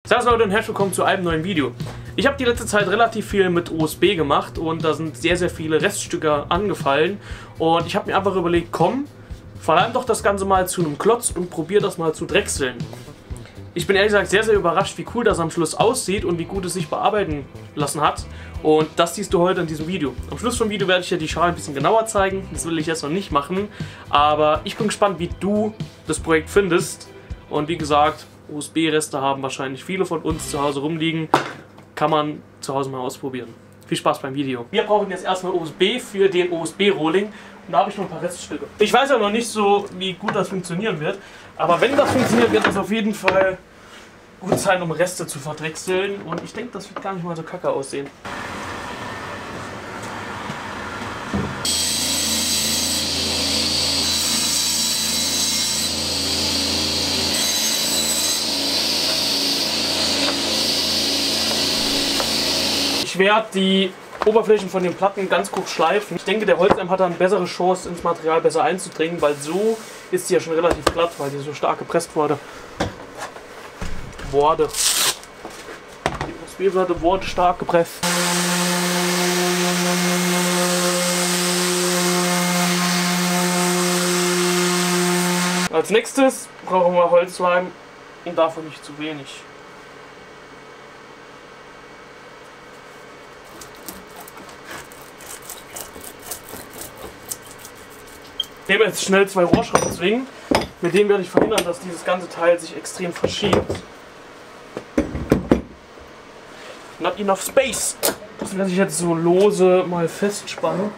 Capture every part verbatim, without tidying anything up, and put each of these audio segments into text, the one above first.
Servus Leute und herzlich willkommen zu einem neuen Video. Ich habe die letzte Zeit relativ viel mit O S B gemacht und da sind sehr, sehr viele Reststücke angefallen. Und ich habe mir einfach überlegt, komm, verleim doch das Ganze mal zu einem Klotz und probier das mal zu drechseln. Ich bin ehrlich gesagt sehr, sehr überrascht, wie cool das am Schluss aussieht und wie gut es sich bearbeiten lassen hat. Und das siehst du heute in diesem Video. Am Schluss vom Video werde ich dir die Schale ein bisschen genauer zeigen. Das will ich jetzt noch nicht machen. Aber ich bin gespannt, wie du das Projekt findest. Und wie gesagt, O S B-Reste haben wahrscheinlich viele von uns zu Hause rumliegen. Kann man zu Hause mal ausprobieren. Viel Spaß beim Video. Wir brauchen jetzt erstmal O S B für den O S B-Rolling. Und da habe ich noch ein paar Reststücke. Ich weiß ja noch nicht so, wie gut das funktionieren wird. Aber wenn das funktioniert, wird das auf jeden Fall gut sein, um Reste zu verdrechseln. Und ich denke, das wird gar nicht mal so kacke aussehen. Ich werde die Oberflächen von den Platten ganz kurz schleifen. Ich denke, der Holzleim hat da eine bessere Chance, ins Material besser einzudringen, weil so ist sie ja schon relativ glatt, weil sie so stark gepresst wurde. Wurde. Die O S B-Platte wurde stark gepresst. Als nächstes brauchen wir Holzleim und davon nicht zu wenig. Ich nehme jetzt schnell zwei Rohrschraubzwingen, mit denen werde ich verhindern, dass dieses ganze Teil sich extrem verschiebt. Not enough space. Das werde ich jetzt so lose mal festspannen,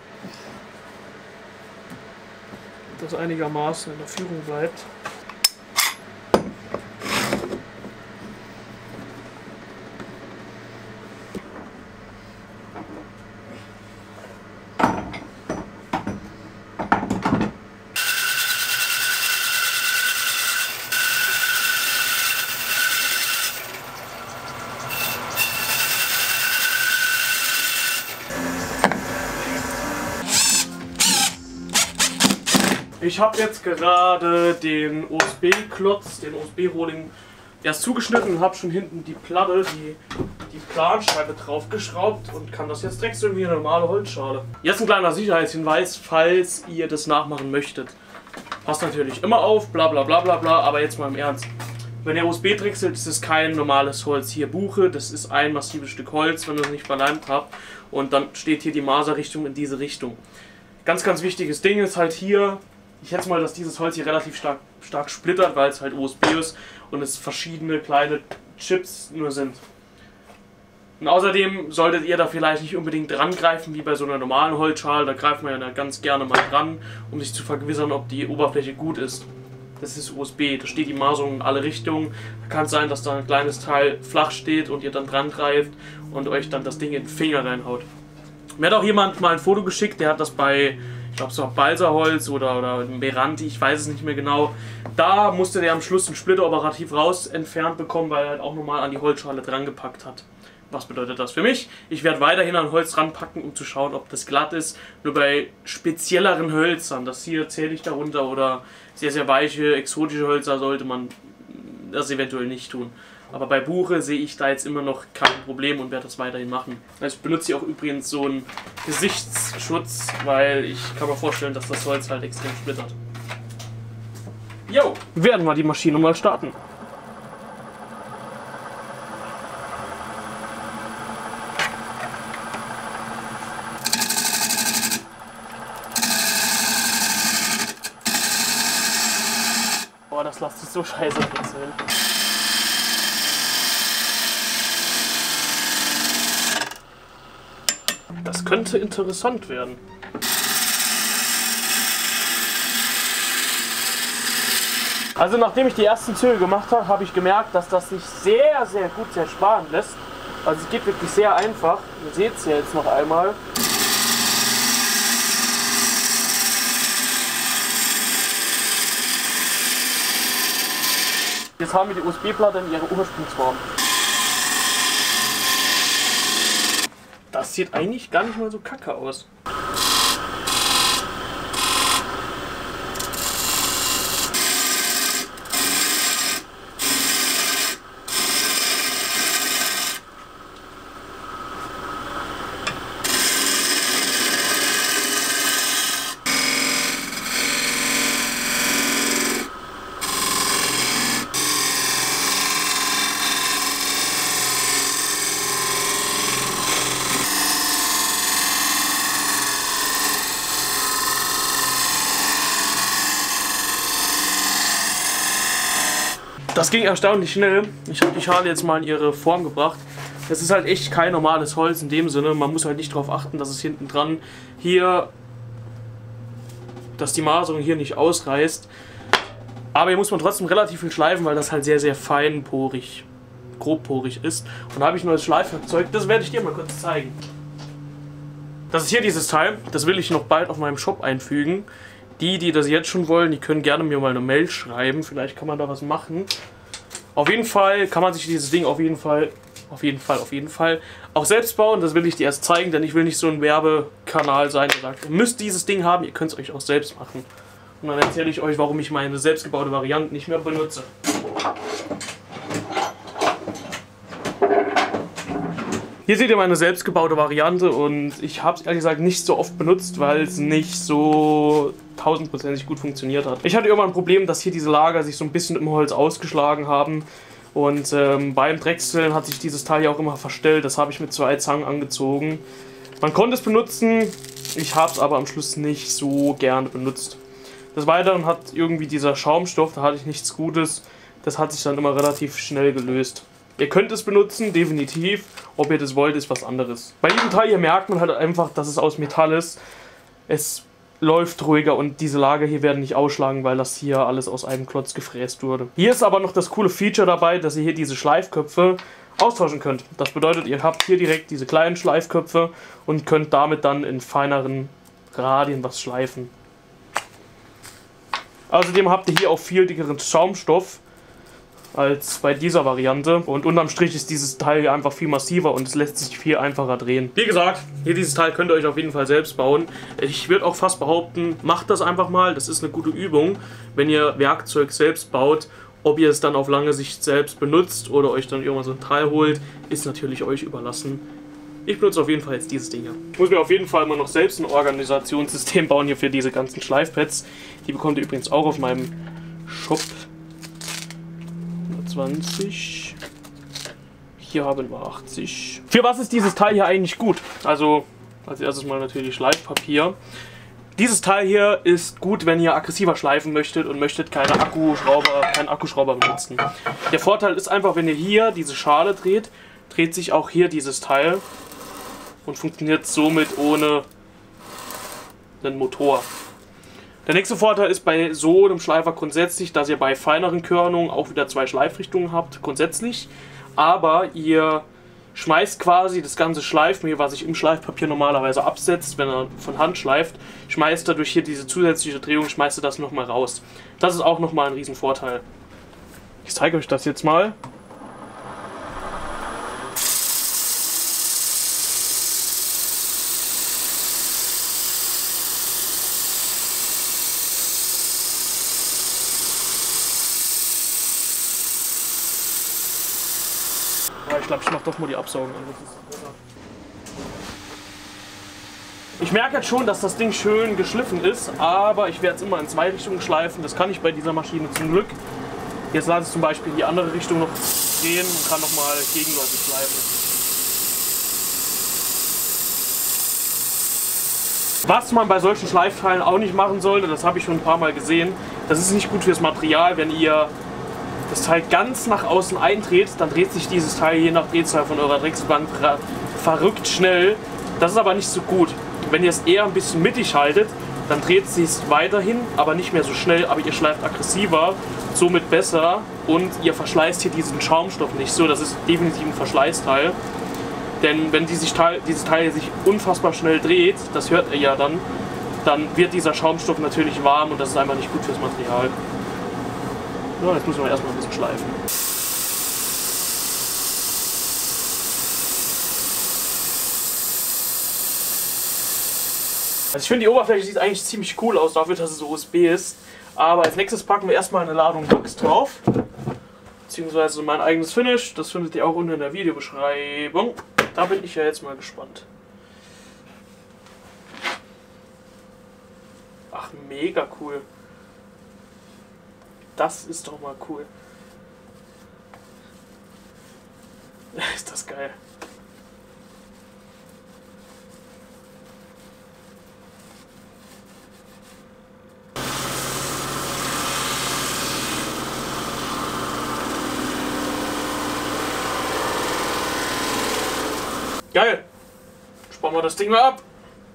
dass das einigermaßen in der Führung bleibt. Ich habe jetzt gerade den O S B-Klotz, den O S B-Rolling erst zugeschnitten und habe schon hinten die Platte, die, die Planscheibe draufgeschraubt und kann das jetzt drechseln wie eine normale Holzschale. Jetzt ein kleiner Sicherheitshinweis, falls ihr das nachmachen möchtet. Passt natürlich immer auf, bla bla bla bla bla, aber jetzt mal im Ernst. Wenn ihr O S B drechselt, ist es kein normales Holz. Hier Buche, das ist ein massives Stück Holz, wenn ihr es nicht verleimt habt. Und dann steht hier die Maserrichtung in diese Richtung. Ganz, ganz wichtiges Ding ist halt hier, ich schätze mal, dass dieses Holz hier relativ stark, stark splittert, weil es halt O S B ist und es verschiedene kleine Chips nur sind. Und außerdem solltet ihr da vielleicht nicht unbedingt dran greifen, wie bei so einer normalen Holzschale. Da greift man ja ganz gerne mal dran, um sich zu vergewissern, ob die Oberfläche gut ist. Das ist O S B, da steht die Maserung in alle Richtungen. Da kann es sein, dass da ein kleines Teil flach steht und ihr dann dran greift und euch dann das Ding in den Finger reinhaut. Mir hat auch jemand mal ein Foto geschickt, der hat das bei, ich glaube, so Balsaholz oder, oder Meranti, ich weiß es nicht mehr genau. Da musste der am Schluss einen Splitter operativ raus entfernt bekommen, weil er halt auch nochmal an die Holzschale dran gepackt hat. Was bedeutet das für mich? Ich werde weiterhin an Holz ranpacken, um zu schauen, ob das glatt ist. Nur bei spezielleren Hölzern, das hier zähle ich darunter, oder sehr, sehr weiche, exotische Hölzer sollte man das eventuell nicht tun. Aber bei Buche sehe ich da jetzt immer noch kein Problem und werde das weiterhin machen. Ich benutze hier auch übrigens so einen Gesichtsschutz, weil ich kann mir vorstellen, dass das Holz halt extrem splittert. Jo, werden wir die Maschine mal starten. Boah, das lässt sich so scheiße drechseln. Das könnte interessant werden. Also nachdem ich die ersten Züge gemacht habe, habe ich gemerkt, dass das sich sehr, sehr gut zersparen lässt. Also es geht wirklich sehr einfach. Ihr seht es ja jetzt noch einmal. Jetzt haben wir die O S B-Platte in ihrer Ursprungsform. Das sieht eigentlich gar nicht mal so kacke aus. Das ging erstaunlich schnell. Ich habe die Schale jetzt mal in ihre Form gebracht. Das ist halt echt kein normales Holz in dem Sinne. Man muss halt nicht darauf achten, dass es hinten dran hier, dass die Maserung hier nicht ausreißt. Aber hier muss man trotzdem relativ viel schleifen, weil das halt sehr, sehr feinporig, grobporig ist. Und da habe ich ein neues Schleifwerkzeug. Das werde ich dir mal kurz zeigen. Das ist hier dieses Teil. Das will ich noch bald auf meinem Shop einfügen. Die, die das jetzt schon wollen, die können gerne mir mal eine Mail schreiben. Vielleicht kann man da was machen. Auf jeden Fall kann man sich dieses Ding auf jeden Fall, auf jeden Fall, auf jeden Fall auch selbst bauen. Das will ich dir erst zeigen, denn ich will nicht so ein Werbekanal sein, der sagt, ihr müsst dieses Ding haben, ihr könnt es euch auch selbst machen. Und dann erzähle ich euch, warum ich meine selbstgebaute Variante nicht mehr benutze. Hier seht ihr meine selbstgebaute Variante und ich habe es ehrlich gesagt nicht so oft benutzt, weil es nicht so tausendprozentig gut funktioniert hat. Ich hatte irgendwann ein Problem, dass hier diese Lager sich so ein bisschen im Holz ausgeschlagen haben und ähm, beim Drechseln hat sich dieses Teil ja auch immer verstellt. Das habe ich mit zwei Zangen angezogen. Man konnte es benutzen, ich habe es aber am Schluss nicht so gerne benutzt. Des Weiteren hat irgendwie dieser Schaumstoff, da hatte ich nichts Gutes, das hat sich dann immer relativ schnell gelöst. Ihr könnt es benutzen, definitiv. Ob ihr das wollt, ist was anderes. Bei diesem Teil hier merkt man halt einfach, dass es aus Metall ist. Es läuft ruhiger und diese Lager hier werden nicht ausschlagen, weil das hier alles aus einem Klotz gefräst wurde. Hier ist aber noch das coole Feature dabei, dass ihr hier diese Schleifköpfe austauschen könnt. Das bedeutet, ihr habt hier direkt diese kleinen Schleifköpfe und könnt damit dann in feineren Radien was schleifen. Außerdem habt ihr hier auch viel dickeren Schaumstoff als bei dieser Variante und unterm Strich ist dieses Teil hier einfach viel massiver und es lässt sich viel einfacher drehen. Wie gesagt, hier dieses Teil könnt ihr euch auf jeden Fall selbst bauen. Ich würde auch fast behaupten, macht das einfach mal, das ist eine gute Übung, wenn ihr Werkzeug selbst baut. Ob ihr es dann auf lange Sicht selbst benutzt oder euch dann irgendwann so ein Teil holt, ist natürlich euch überlassen. Ich benutze auf jeden Fall jetzt dieses Ding hier. Ich muss mir auf jeden Fall mal noch selbst ein Organisationssystem bauen hier für diese ganzen Schleifpads. Die bekommt ihr übrigens auch auf meinem Shop. zwanzig. Hier haben wir achtzig. Für was ist dieses Teil hier eigentlich gut? Also als erstes mal natürlich Schleifpapier. Dieses Teil hier ist gut, wenn ihr aggressiver schleifen möchtet und möchtet keine Akkuschrauber, keinen Akkuschrauber benutzen. Der Vorteil ist einfach, wenn ihr hier diese Schale dreht, dreht sich auch hier dieses Teil und funktioniert somit ohne einen Motor. Der nächste Vorteil ist bei so einem Schleifer grundsätzlich, dass ihr bei feineren Körnungen auch wieder zwei Schleifrichtungen habt, grundsätzlich. Aber ihr schmeißt quasi das ganze Schleifmehl, was sich im Schleifpapier normalerweise absetzt, wenn er von Hand schleift, schmeißt er durch hier diese zusätzliche Drehung, schmeißt er das nochmal raus. Das ist auch nochmal ein riesen Vorteil. Ich zeige euch das jetzt mal. Ich glaube, ich mache doch mal die Absaugung an. Ich merke jetzt schon, dass das Ding schön geschliffen ist, aber ich werde es immer in zwei Richtungen schleifen. Das kann ich bei dieser Maschine zum Glück. Jetzt lasse ich zum Beispiel in die andere Richtung noch drehen und kann nochmal gegenläufig schleifen. Was man bei solchen Schleifteilen auch nicht machen sollte, das habe ich schon ein paar Mal gesehen, das ist nicht gut fürs Material, wenn ihr das Teil ganz nach außen eindreht, dann dreht sich dieses Teil je nach Drehzahl von eurer Drechselbank verrückt schnell. Das ist aber nicht so gut. Wenn ihr es eher ein bisschen mittig haltet, dann dreht sich es weiterhin, aber nicht mehr so schnell, aber ihr schleift aggressiver, somit besser und ihr verschleißt hier diesen Schaumstoff nicht so. Das ist definitiv ein Verschleißteil. Denn wenn dieses Teil, dieses Teil sich unfassbar schnell dreht, das hört ihr ja dann, dann wird dieser Schaumstoff natürlich warm und das ist einfach nicht gut fürs Material. Ja, jetzt müssen wir erstmal ein bisschen schleifen. Also ich finde, die Oberfläche sieht eigentlich ziemlich cool aus, dafür, dass es U S B ist. Aber als nächstes packen wir erstmal eine Ladung Wachs drauf. Beziehungsweise mein eigenes Finish. Das findet ihr auch unten in der Videobeschreibung. Da bin ich ja jetzt mal gespannt. Ach, mega cool. Das ist doch mal cool. Ist das geil. Geil! Spannen wir das Ding mal ab.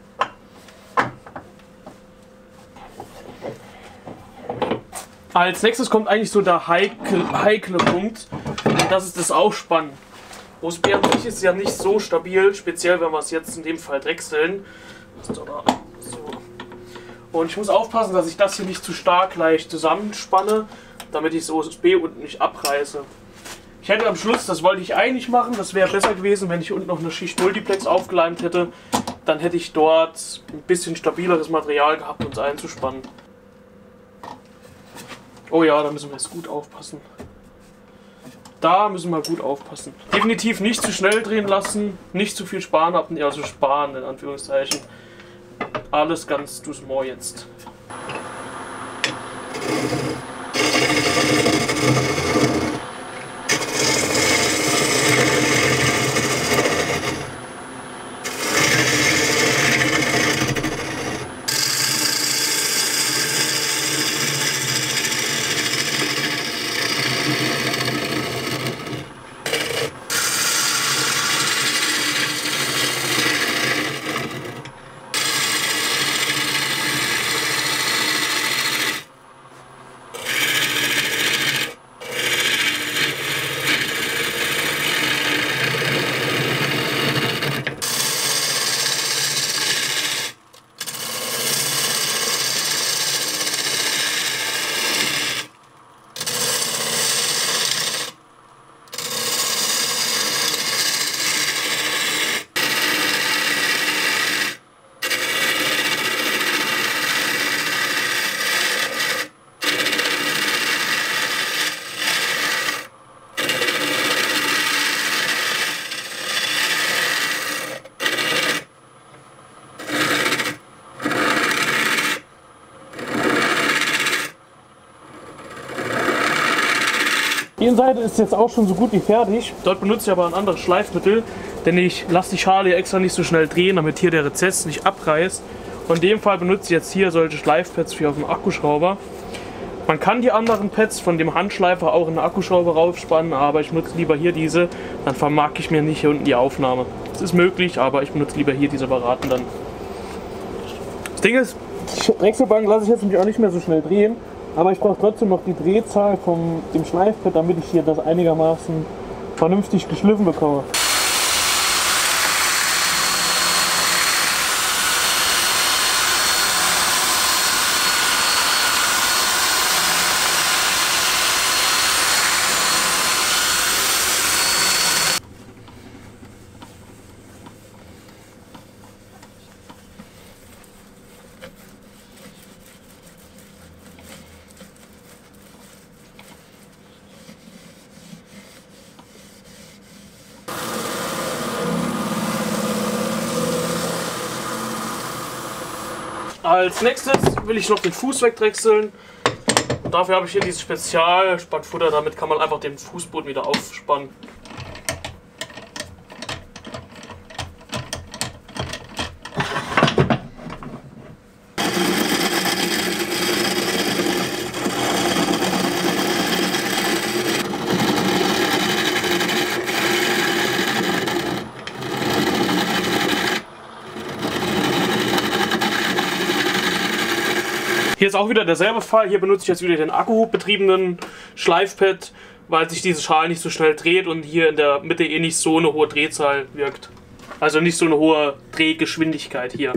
Als nächstes kommt eigentlich so der heikle, heikle Punkt. Und das ist das Aufspannen. O S B an sich ist ja nicht so stabil, speziell wenn wir es jetzt in dem Fall drechseln. So. Und ich muss aufpassen, dass ich das hier nicht zu stark gleich zusammenspanne, damit ich das O S B unten nicht abreiße. Ich hätte am Schluss, das wollte ich eigentlich machen, das wäre besser gewesen, wenn ich unten noch eine Schicht Multiplex aufgeleimt hätte. Dann hätte ich dort ein bisschen stabileres Material gehabt, um es einzuspannen. Oh ja, da müssen wir jetzt gut aufpassen. Da müssen wir gut aufpassen. Definitiv nicht zu schnell drehen lassen, nicht zu viel sparen, also sparen in Anführungszeichen. Alles ganz doucement jetzt. Die Innenseite ist jetzt auch schon so gut wie fertig. Dort benutze ich aber ein anderes Schleifmittel, denn ich lasse die Schale hier extra nicht so schnell drehen, damit hier der Rezess nicht abreißt. Und in dem Fall benutze ich jetzt hier solche Schleifpads wie auf dem Akkuschrauber. Man kann die anderen Pads von dem Handschleifer auch in den Akkuschrauber raufspannen, aber ich benutze lieber hier diese, dann vermark ich mir nicht hier unten die Aufnahme. Es ist möglich, aber ich benutze lieber hier diese separaten dann. Das Ding ist, die Drechselbank lasse ich jetzt nämlich auch nicht mehr so schnell drehen. Aber ich brauche trotzdem noch die Drehzahl von dem Schleifpad, damit ich hier das einigermaßen vernünftig geschliffen bekomme. Als nächstes will ich noch den Fuß wegdrechseln. Und dafür habe ich hier dieses Spezialspannfutter, damit kann man einfach den Fußboden wieder aufspannen. Hier ist auch wieder derselbe Fall. Hier benutze ich jetzt wieder den akkubetriebenen Schleifpad, weil sich diese Schale nicht so schnell dreht und hier in der Mitte eh nicht so eine hohe Drehzahl wirkt. Also nicht so eine hohe Drehgeschwindigkeit hier.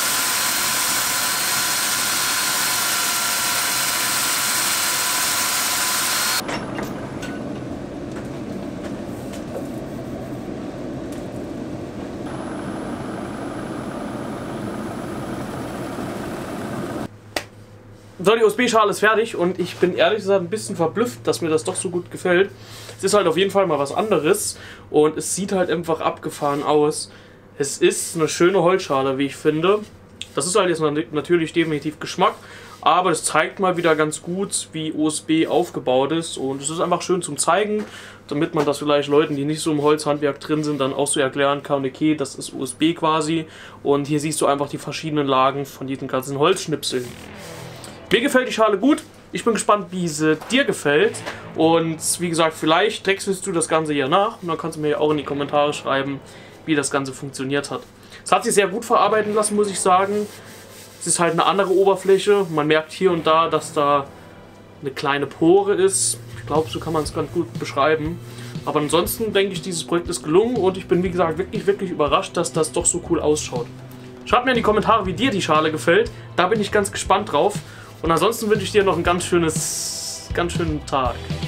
So, die O S B-Schale ist fertig und ich bin ehrlich gesagt ein bisschen verblüfft, dass mir das doch so gut gefällt. Es ist halt auf jeden Fall mal was anderes und es sieht halt einfach abgefahren aus. Es ist eine schöne Holzschale, wie ich finde. Das ist halt jetzt natürlich definitiv Geschmack, aber es zeigt mal wieder ganz gut, wie O S B aufgebaut ist und es ist einfach schön zum Zeigen, damit man das vielleicht Leuten, die nicht so im Holzhandwerk drin sind, dann auch so erklären kann, okay, das ist O S B quasi und hier siehst du einfach die verschiedenen Lagen von diesen ganzen Holzschnipseln. Mir gefällt die Schale gut, Ich bin gespannt, wie sie dir gefällt. Und wie gesagt, vielleicht drechselst du das Ganze hier nach. Und dann kannst du mir ja auch in die Kommentare schreiben, wie das Ganze funktioniert hat. Es hat sich sehr gut verarbeiten lassen, muss ich sagen. Es ist halt eine andere Oberfläche. Man merkt hier und da, dass da eine kleine Pore ist. Ich glaube, so kann man es ganz gut beschreiben. Aber ansonsten denke ich, dieses Projekt ist gelungen. Und ich bin, wie gesagt, wirklich, wirklich überrascht, dass das doch so cool ausschaut. Schreib mir in die Kommentare, wie dir die Schale gefällt. Da bin ich ganz gespannt drauf. Und ansonsten wünsche ich dir noch einen ganz schönes, ganz schönen Tag.